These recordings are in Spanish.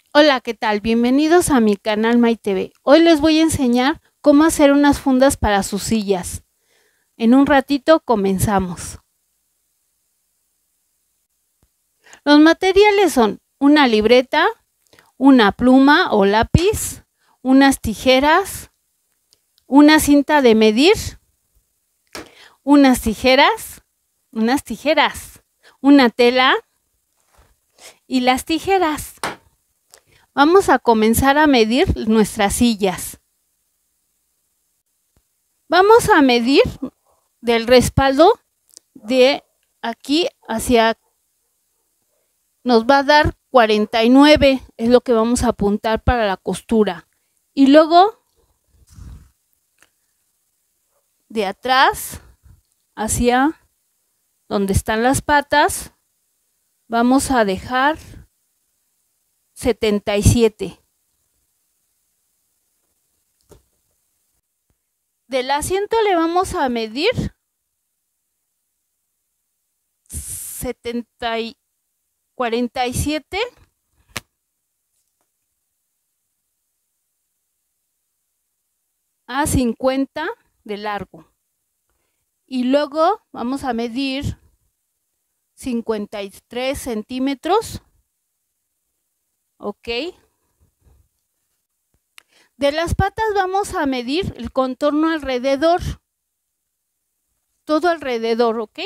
Hola, ¿qué tal? Bienvenidos a mi canal MyTV. Hoy les voy a enseñar cómo hacer unas fundas para sus sillas. En un ratito comenzamos. Los materiales son una libreta, una pluma o lápiz, unas tijeras, una cinta de medir, unas tijeras, una tela y las tijeras. Vamos a comenzar a medir nuestras sillas. Vamos a medir del respaldo de aquí hacia, nos va a dar 49, es lo que vamos a apuntar para la costura. Y luego de atrás hacia donde están las patas, vamos a dejar 77. Del asiento le vamos a medir 47 a 50 de largo. Y luego vamos a medir 53 centímetros. Ok. De las patas vamos a medir el contorno alrededor. Todo alrededor, ¿ok?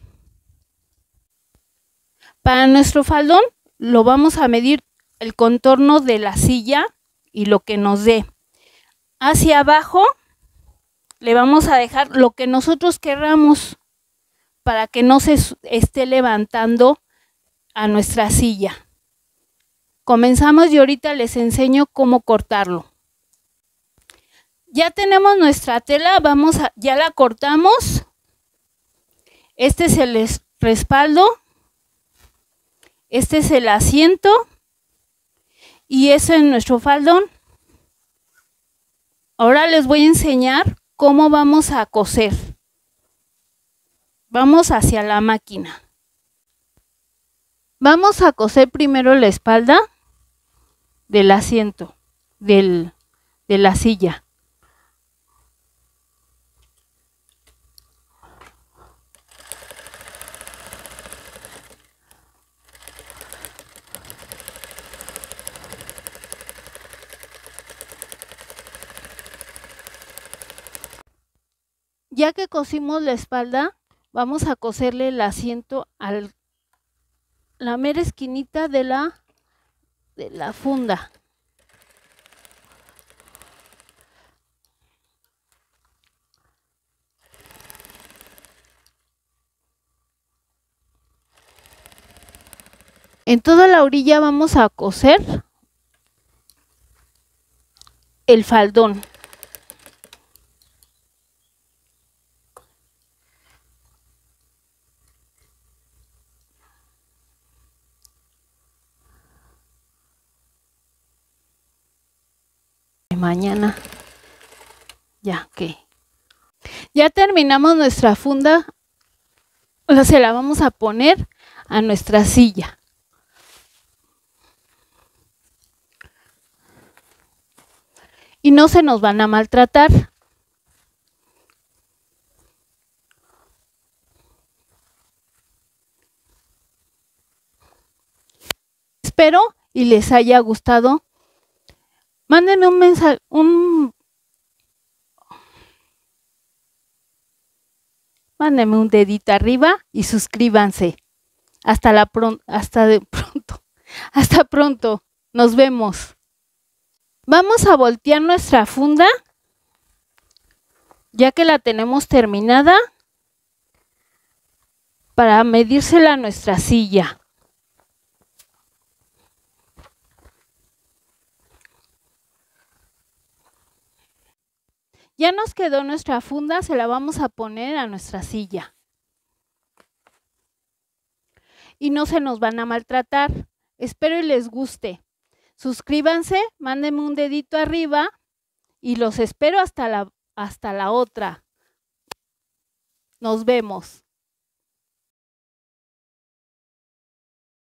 Para nuestro faldón lo vamos a medir el contorno de la silla y lo que nos dé. Hacia abajo le vamos a dejar lo que nosotros querramos para que no se esté levantando a nuestra silla. Comenzamos y ahorita les enseño cómo cortarlo. Ya tenemos nuestra tela, ya la cortamos. Este es el respaldo. Este es el asiento. Y ese es nuestro faldón. Ahora les voy a enseñar cómo vamos a coser. Vamos hacia la máquina. Vamos a coser primero la espalda del asiento, de la silla. Ya que cosimos la espalda, vamos a coserle el asiento a la mera esquinita de la funda. En toda la orilla vamos a coser el faldón. Mañana. Ya, ok. Ya terminamos nuestra funda. Se la vamos a poner a nuestra silla. Y no se nos van a maltratar. Espero y les haya gustado. Mándenme un mensaje, mándenme un dedito arriba y suscríbanse. Hasta pronto. Nos vemos. Vamos a voltear nuestra funda, ya que la tenemos terminada, para medírsela a nuestra silla. Ya nos quedó nuestra funda, se la vamos a poner a nuestra silla. Y no se nos van a maltratar. Espero y les guste. Suscríbanse, mándenme un dedito arriba y los espero hasta la otra. Nos vemos.